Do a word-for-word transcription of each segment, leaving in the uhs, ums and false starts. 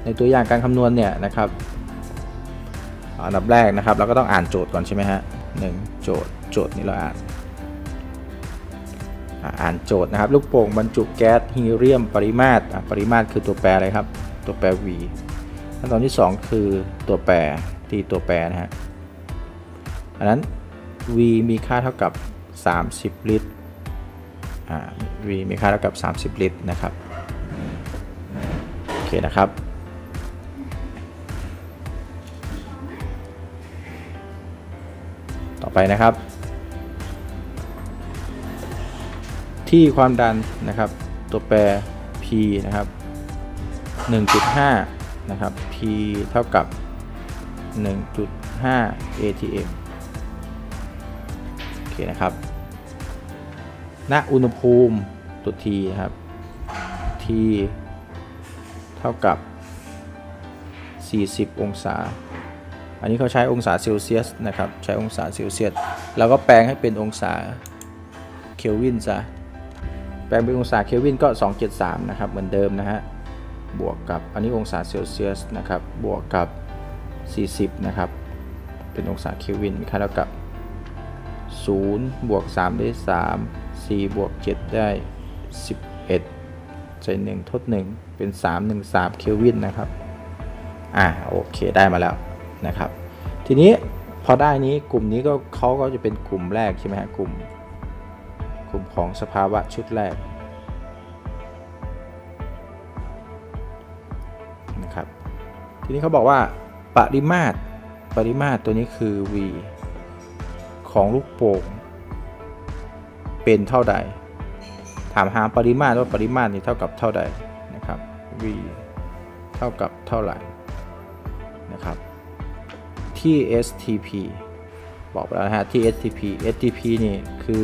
ในตัวอย่างการคำนวณเนี่ยนะครับอันดับแรกนะครับเราก็ต้องอ่านโจทย์ก่อนใช่ไหมฮะหนึ่งโจทย์โจทย์นี้เราอ่านอ่านโจทย์นะครับลูกโป่งบรรจุแก๊สฮีเลียมปริมาตรปริมาตรคือตัวแปรอะไรครับตัวแปร v ขั้นตอนที่สองคือตัวแปรตีตัวแปรนะฮะอันนั้น v มีค่าเท่ากับสามสิบลิตรอ่า v มีค่าเท่ากับสามสิบลิตรนะครับโอเคนะครับต่อไปนะครับที่ความดันนะครับตัวแปร p นะครับ หนึ่งจุดห้า นะครับ p เท่ากับ หนึ่งจุดห้า เอ ที เอ็ม โอเคนะครับณอุณหภูมิตัว t นะครับ t เท่ากับสี่สิบองศาอันนี้เขาใช้องศาเซลเซียสนะครับใช้องศาเซลเซียสเราก็แปลงให้เป็นองศาเคลวินซะแปลงเป็นองศาเคลวินก็สองร้อยเจ็ดสิบสามนะครับเหมือนเดิมนะฮะบวกกับอันนี้องศาเซลเซียสนะครับบวกกับสี่สิบนะครับเป็นองศาเคลวินมีค่าเท่ากับศูนย์บวกสามได้สาม สี่บวกเจ็ดได้สิบเอ็ดใส่หนึ่งทดหนึ่งเป็นสามร้อยสิบสามเคลวินนะครับอ่าโอเคได้มาแล้วนะครับทีนี้พอได้นี้กลุ่มนี้ก็เขาก็จะเป็นกลุ่มแรกใช่ไหมฮะกลุ่มกลุ่มของสภาวะชุดแรกนะครับทีนี้เขาบอกว่าปริมาตรปริมาตรตัวนี้คือ v ของลูกโป่งเป็นเท่าใดถามหาปริมาตรว่าปริมาตรนี้เท่ากับเท่าใดนะครับ v เท่ากับเท่าไหร่นะครับที่ เอส ที พี บอกไปแล้วนะฮะที่ เอส ที พี เอส ที พี นี่คือ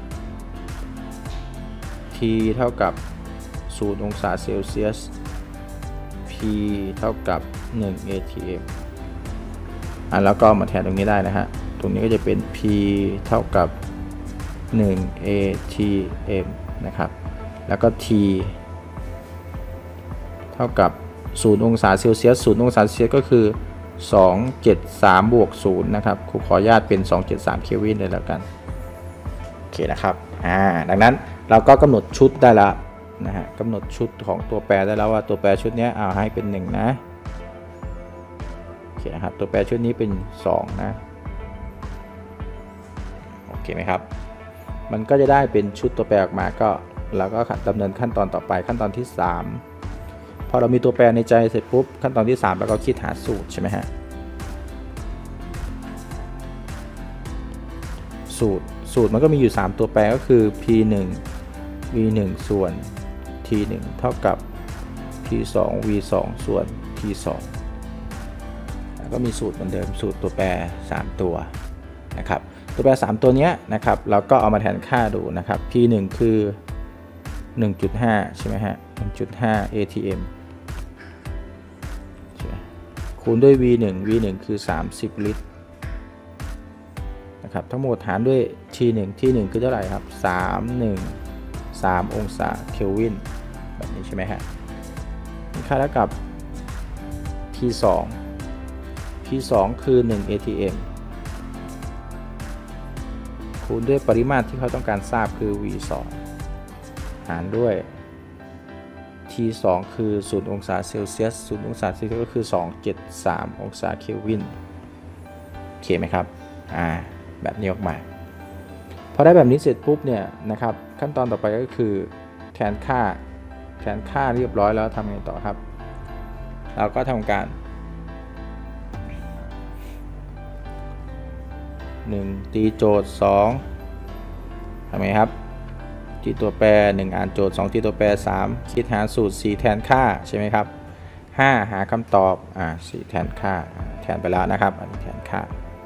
t เท่ากับศูนย์องศาเซลเซียส p เท่ากับหนึ่ง เอ ที เอ็ม อ่ะแล้วก็มาแทนตรงนี้ได้นะฮะตรงนี้ก็จะเป็น p เท่ากับหนึ่ง เอ ที เอ็ม นะครับแล้วก็ t เท่ากับศูนย์องศาเซลเซียสศูนย์องศาเซลเซียสก็คือสองร้อยเจ็ดสิบสามบวกศูนย์นะครับครูขออนุญาตเป็นสองร้อยเจ็ดสิบสามเคลวินเลยแล้วกันโอเคนะครับอ่าดังนั้นเราก็กำหนดชุดได้แล้วนะฮะกำหนดชุดของตัวแปรได้แล้วว่าตัวแปรชุดนี้เอาให้เป็นหนึ่งนะโอเคนะครับตัวแปรชุดนี้เป็นสองนะโอเคไหมครับมันก็จะได้เป็นชุดตัวแปรออกมาก็เราก็ดำเนินขั้นตอนต่อไปขั้นตอนที่สามพอเรามีตัวแปรในใจเสร็จปุ๊บขั้นตอนที่สามเราก็คิดหาสูตรใช่ไหมฮะสูตรสูตรมันก็มีอยู่สามตัวแปรก็คือ p หนึ่ง v หนึ่ง ส่วน t หนึ่ง เท่ากับ p สอง v สอง ส่วน t สองแล้วก็มีสูตรเหมือนเดิมสูตรตัวแปรสามตัวนะครับตัวแปรสามตัวนี้นะครับเราก็เอามาแทนค่าดูนะครับ p หนึ่ง คือ หนึ่งจุดห้า ใช่ไหมฮะ หนึ่งจุดห้า เอ ที เอ็ม คูณด้วย v หนึ่ง v หนึ่ง คือสามสิบลิตรนะครับทั้งหมดหารด้วย t หนึ่ง t หนึ่ง คือเท่าไหร่ครับสามร้อยสิบสามองศาเคลวินแบบนี้ใช่ไหมฮะมีค่าเท่ากับ p สอง p สองคือหนึ่ง เอ ที เอ็ม คูณด้วยปริมาตรที่เขาต้องการทราบคือ v สองหารด้วย t สอง คือศูนย์องศาเซลเซียสศูนย์องศาเซลเซียสก็คือสองร้อยเจ็ดสิบสามองศาเคลวินโอเคไหมครับอ่าแบบนี้ออกมาพอได้แบบนี้เสร็จปุ๊บเนี่ยนะครับขั้นตอนต่อไปก็คือแทนค่าแทนค่าเรียบร้อยแล้วทำไงต่อครับเราก็ทำการหนึ่งตีโจทย์สองทำไงครับตีตัวแปรหนึ่งอ่านโจทย์สองตีตัวแปรสามคิดหาสูตรสี่แทนค่าใช่ไหมครับห้าหาคำตอบอ่าสี่แทนค่าแทนไปแล้วนะครับอันนี้แทนค่า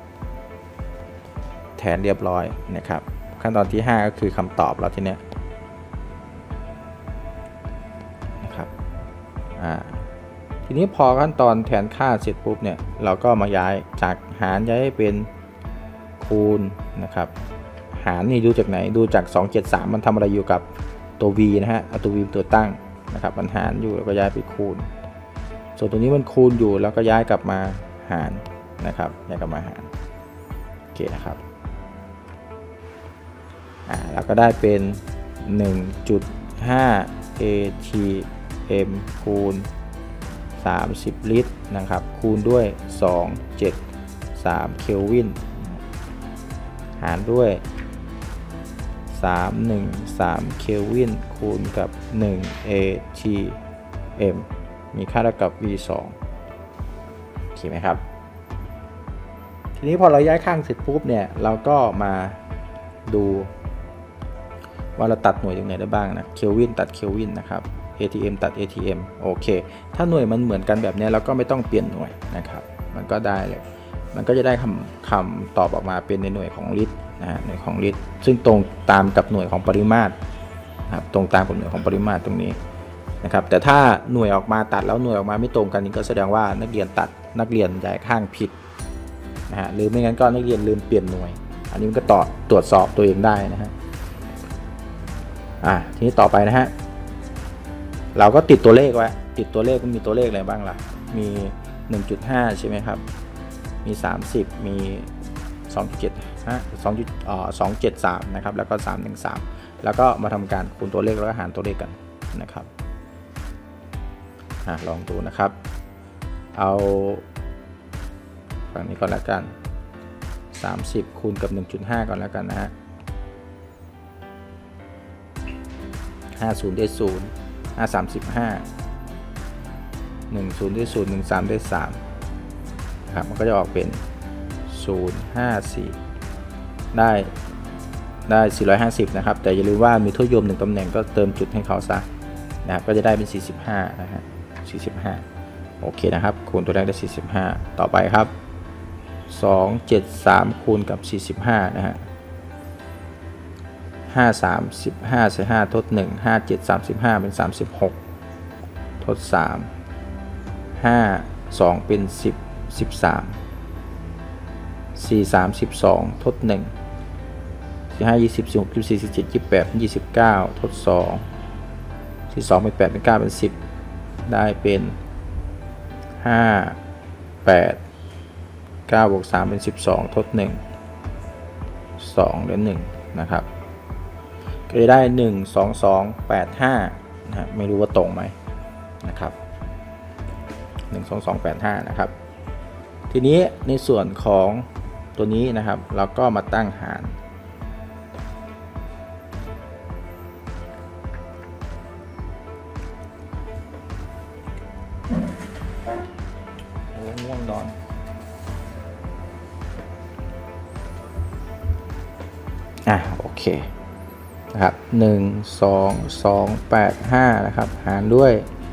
แทนเรียบร้อยนะครับขั้นตอนที่ห้าก็คือคำตอบแล้วทีเนี้ยนะครับอ่าทีนี้พอขั้นตอนแทนค่าเสร็จปุ๊บเนี่ยเราก็มาย้ายจากหารย้ายให้เป็นคูณนะครับหารนี่ดูจากไหนดูจากสองร้อยเจ็ดสิบสามมันทำอะไรอยู่กับตัว v นะฮะเอาตัว v ตัวตั้งนะครับมันหารอยู่แล้วก็ย้ายไปคูณส่วนตัวนี้มันคูณอยู่แล้วก็ย้ายกลับมาหารนะครับย้ายกลับมาหารโอเคนะครับอ่าเราก็ได้เป็น หนึ่งจุดห้า เอ ที เอ็ม คูณสามสิบลิตรนะครับคูณด้วยสองร้อยเจ็ดสิบสามเคลวินหารด้วยสามร้อยสิบสามเคลวินคูณกับหนึ่ง เอ ที เอ็ม มีค่าเท่ากับ วี สอง โอเคไหมครับทีนี้พอเราย้ายข้างเสร็จปุ๊บเนี่ยเราก็มาดูว่าเราตัดหน่วยตรงไหนได้บ้างนะเคลวินตัดเคลวินนะครับ เอ ที เอ็ม ตัด เอ ที เอ็ม โอเคถ้าหน่วยมันเหมือนกันแบบนี้เราก็ไม่ต้องเปลี่ยนหน่วยนะครับมันก็ได้เลยมันก็จะได้คำคำตอบออกมาเป็นในหน่วยของลิตรนะฮะหน่วยของลิตรซึ่งตรงตามกับหน่วยของปริมาตรนะครับตรงตามกับหน่วยของปริมาตรตรงนี้นะครับแต่ถ้าหน่วยออกมาตัดแล้วหน่วยออกมาไม่ตรงกันนี่ก็แสดงว่านักเรียนตัดนักเรียนย้ายข้างผิดนะฮะหรือไม่งั้นก็นักเรียนลืมเปลี่ยนหน่วยอันนี้มันก็ต่อตรวจสอบตัวเองได้นะฮะอ่ะทีนี้ต่อไปนะฮะเราก็ติดตัวเลขไว้ติดตัวเลขมันมีตัวเลขอะไรบ้างล่ะมี หนึ่งจุดห้า ใช่ไหมครับมีสามสิบมีสองจุดเจ็ดฮะสองจุดเอ่อสองจุดเจ็ดสามนะครับแล้วก็สามร้อยสิบสามแล้วก็มาทำการคูณตัวเลขแล้วก็หารตัวเลขกันนะครับอ่ะลองดูนะครับเอาฝั่งนี้ก่อนแล้วกันสามสิบคูณกับ หนึ่งจุดห้า ก่อนแล้วกันนะฮะห้าสิบได้ศูนย์ ห้าสามสิบห้า หนึ่งศูนย์ได้ศูนย์ หนึ่งสามได้สามนะครับมันก็จะออกเป็นศูนย์ ห้า สี่ ได้ได้สี่ร้อยห้าสิบนะครับแต่อย่าลืมว่ามีทศนิยมหนึ่งตำแหน่งก็เติมจุดให้เขาซะนะครับก็จะได้เป็นสี่สิบห้านะฮะสี่สิบห้าโอเคนะครับคูณตัวแรกได้สี่สิบห้าต่อไปครับสองร้อยเจ็ดสิบสามคูณกับสี่สิบห้านะฮะห้าสามสิบห้าใส่ห้าทดหนึ่ง ห้าเจ็ด สามสิบห้าเป็นสามสิบหกทดสาม ห้า สองเป็นสิบ สิบสาม สี่ สาม สิบสองทดหนึ่ง สี่ ห้า ยี่สิบ สี่ หก ยี่สิบสี่ สิบเจ็ด ยี่สิบแปด ยี่สิบเก้าทดสอง สี่ สองเป็นแปดเป็นเก้าเป็นสิบได้เป็นห้า แปด เก้าบวกสามเป็นสิบสองทดหนึ่ง สองเหลือหนึ่งนะครับก็จะได้หนึ่ง สอง สอง แปด ห้านะไม่รู้ว่าตรงไหมนะครับหนึ่ง สอง สอง แปด ห้านะครับทีนี้ในส่วนของตัวนี้นะครับเราก็มาตั้งหารโอ้ง่วงนอนอ่ะโอเคนะครับหนึ่ง สอง สอง แปด ห้านะครับหารด้วย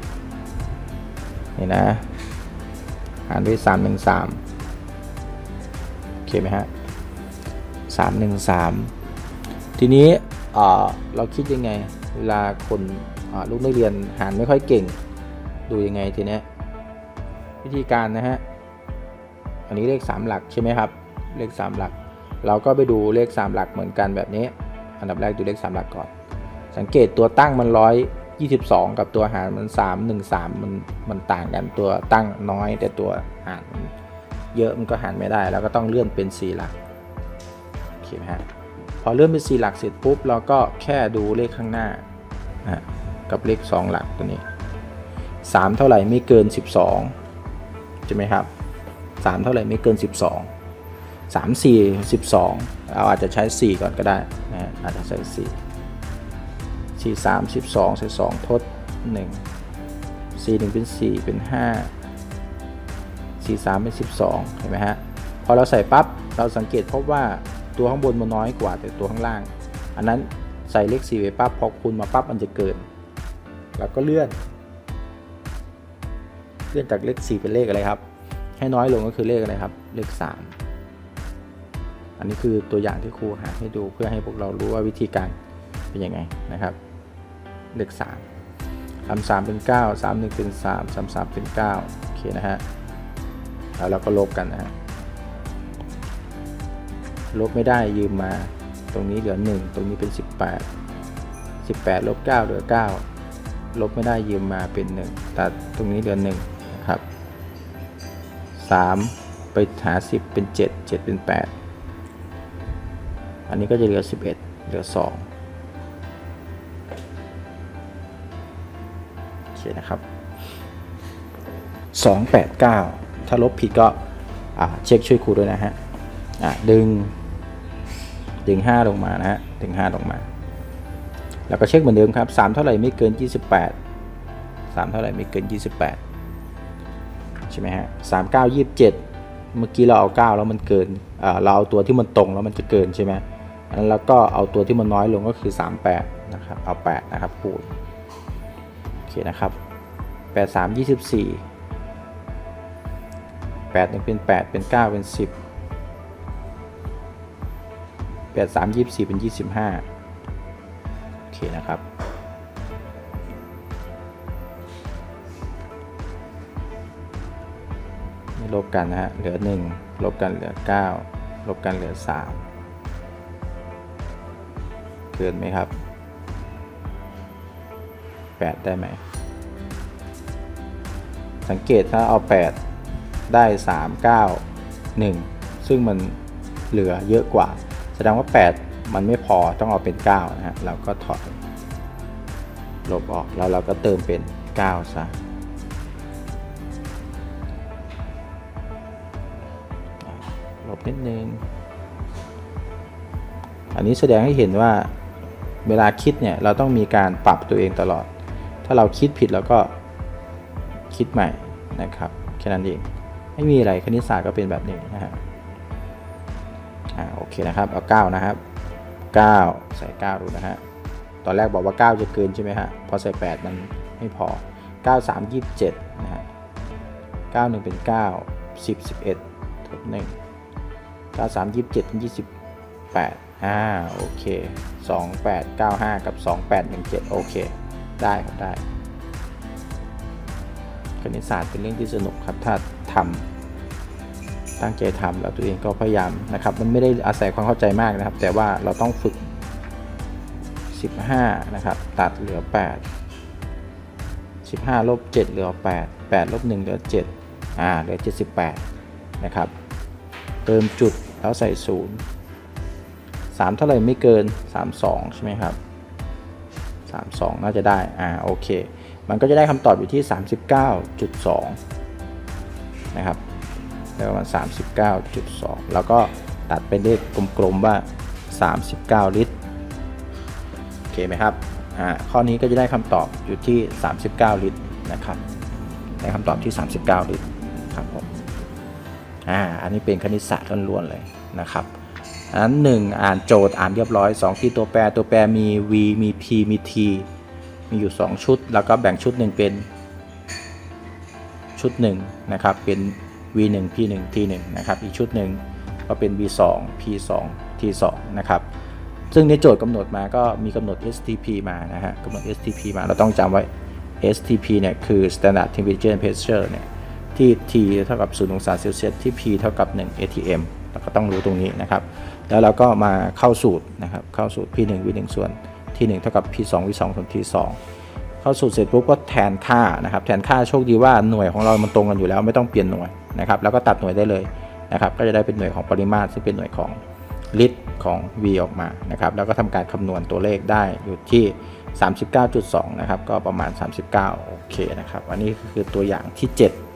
นี่นะหารด้วยสามร้อยสิบสามโอเคไหมฮะสามร้อยสิบสามทีนี้เอ่อเราคิดยังไงเวลาคนลูกนักเรียนหารไม่ค่อยเก่งดูยังไงทีนี้วิธีการนะฮะอันนี้เลขสามหลักใช่ไหมครับเลขสามหลักเราก็ไปดูเลขสามหลักเหมือนกันแบบนี้อันดับแรกดูเลขสามหลักก่อนสังเกตตัวตั้งมันร้อยยี่สิบสองกับตัวหารมันสามร้อยสิบสามมันมันต่างกันตัวตั้งน้อยแต่ตัวหารเยอะมันก็หารไม่ได้แล้วก็ต้องเลื่อนเป็นสี่หลักโอเคไหมฮะพอเลื่อนเป็นสี่หลักเสร็จปุ๊บเราก็แค่ดูเลขข้างหน้านะกับเลขสองหลักตัวนี้สามเท่าไหร่ไม่เกินสิบสองใช่ไหมครับสามเท่าไหร่ไม่เกินสิบสอง สาม สี่ สิบสองเราอาจจะใช้สี่ก่อนก็ได้นะอาจจะใช้สี่ สี่ สาม สิบสองใส่สองทดหนึ่ง สี่ หนึ่งเป็นสี่เป็นห้า สี่ สามเป็นสิบสองเห็นไหมฮะพอเราใส่ปั๊บเราสังเกตพบว่าตัวข้างบนมันน้อยกว่าแต่ตัวข้างล่างอันนั้นใส่เลขสี่ไปปั๊บพอคูณมาปั๊บมันจะเกินแล้วก็เลื่อนเลื่อนจากเลขสี่เป็นเลขอะไรครับให้น้อยลงก็คือเลขอะไรครับเลขสามอันนี้คือตัวอย่างที่ครูหาให้ดูเพื่อให้พวกเรารู้ว่าวิธีการเป็นยังไงนะครับเลขสาม สาม สามเป็นเก้า สาม หนึ่งเป็นสาม สาม สามเป็นเก้าโอเคนะฮะแล้วเราก็ลบกันนะฮะลบไม่ได้ยืมมาตรงนี้เหลือหนึ่งตรงนี้เป็นสิบแปด สิบแปดลบเก้าเหลือเก้าลบไม่ได้ยืมมาเป็นหนึ่งตัดตรงนี้เหลือหนึ่งนะนะครับสามไปหาสิบเป็นเจ็ด เจ็ดเป็นแปดอันนี้ก็จะเหลือสิบเอ็ดเหลือสองโอเคนะครับสอง แปด เก้าถ้าลบผิดก็เช็คช่วยครูด้วยนะฮะดึงดึงห้าลงมานะฮะดึงห้าลงมาแล้วก็เช็คเหมือนเดิมครับสามเท่าไหร่ไม่เกินยี่สิบแปด สามเท่าไหร่ไม่เกินยี่สิบแปดใช่ไหมฮะสาม เก้า ยี่สิบเจ็ดเมื่อกี้เราเอาเก้าแล้วมันเกินเอ่อเราเอาตัวที่มันตรงแล้วมันจะเกินใช่ไหมอันนั้นเราก็เอาตัวที่มันน้อยลงก็คือสามสิบแปดนะครับเอาแปดนะครับคูณโอเคนะครับแปด สาม ยี่สิบสี่แปด หนึ่งเป็นแปดเป็นเก้าเป็นสิบแปด สาม ยี่สิบสี่เป็นยี่สิบห้าโอเคนะครับลบกันนะฮะเหลือหนึ่งลบกันเหลือเก้าลบกันเหลือสามเกินไหมครับแปดได้ไหมสังเกตถ้าเอาแปดได้สาม เก้า หนึ่งซึ่งมันเหลือเยอะกว่าแสดงว่าแปดมันไม่พอต้องเอาเป็นเก้านะฮะเราก็ถอดลบออกแล้วเราก็เติมเป็นเก้าซะลบนิดนึงอันนี้แสดงให้เห็นว่าเวลาคิดเนี่ยเราต้องมีการปรับตัวเองตลอดถ้าเราคิดผิดแล้วก็คิดใหม่นะครับแค่นั้นเองไม่มีอะไรคณิตศาสตร์ก็เป็นแบบนี้นะฮะอ่าโอเคนะครับเอาเก้านะครับเก้าใส่เก้าดูนะฮะตอนแรกบอกว่าเก้าจะเกินใช่ไหมฮะพอใส่แปดมันไม่พอเก้า สาม ยี่สิบเจ็ดนะฮะเก้า หนึ่งเป็นเก้า สิบ สิบเอ็ดทดหนึ่งเก้า สาม ยี่สิบเจ็ดเป็นยี่สิบแปดอ่าโอเคสอง แปด เก้า ห้ากับสอง แปด หนึ่ง เจ็ดโอเคได้ครับได้คณิตศาสตร์เป็นเรื่องที่สนุกครับถ้าทำตั้งใจทำแล้วตัวเองก็พยายามนะครับมันไม่ได้อาศัยความเข้าใจมากนะครับแต่ว่าเราต้องฝึกสิบห้านะครับตัดเหลือแปด สิบห้าลบเจ็ดเหลือแปด แปดลบหนึ่งเหลือเจ็ดอ่าเหลือเจ็ดสิบแปดนะครับเติมจุดแล้วใส่ศูนย์สามเท่าไหร่ไม่เกินสามสิบสองใช่ไหมครับสามสิบสองน่าจะได้อ่าโอเคมันก็จะได้คำตอบอยู่ที่ สามสิบเก้าจุดสอง นะครับได้ประมาณ สามสิบเก้าจุดสอง แล้วก็ตัดเป็นเลขกลมๆว่าสามสิบเก้าลิตรโอเคไหมครับอ่าข้อนี้ก็จะได้คำตอบอยู่ที่สามสิบเก้าลิตรนะครับได้คำตอบที่สามสิบเก้าลิตรครับผมอ่าอันนี้เป็นคณิตศาสตร์ล้วนๆเลยนะครับอันนั้นหนึ่งอ่านโจทย์อ่านเรียบร้อยสองที่ตัวแปรตัวแปรมี v มี p มี t มีอยู่สองชุดแล้วก็แบ่งชุดหนึ่งเป็นชุดหนึ่งนะครับเป็น วี หนึ่ง พี หนึ่ง ที หนึ่ง นะครับอีกชุดหนึ่งก็เป็น วี สอง พี สอง ที สอง นะครับซึ่งในโจทย์กำหนดมาก็มีกำหนด เอส ที พี มานะฮะกำหนด เอส ที พี มาเราต้องจำไว้ เอส ที พี เนี่ยคือ standard temperature and pressure เนี่ยที่ T เท่ากับศูนย์องศาเซลเซียสที่ P เท่ากับหนึ่ง เอ ที เอ็ม เราก็ต้องรู้ตรงนี้นะครับแล้วเราก็มาเข้าสูตรนะครับเข้าสูตร พี หนึ่ง วี หนึ่ง ส่วน ที หนึ่ง เท่ากับ พี สอง วี สอง ส่วน ที สอง เข้าสูตรเสร็จปุ๊บก็แทนค่านะครับแทนค่าโชคดีว่าหน่วยของเรามันตรงกันอยู่แล้วไม่ต้องเปลี่ยนหน่วยนะครับแล้วก็ตัดหน่วยได้เลยนะครับก็จะได้เป็นหน่วยของปริมาตรซึ่งเป็นหน่วยของลิตรของ V ออกมานะครับแล้วก็ทำการคำนวณตัวเลขได้อยู่ที่ สามสิบเก้าจุดสอง นะครับก็ประมาณสามสิบเก้าโอเคนะครับอันนี้คือตัวอย่างที่เจ็ด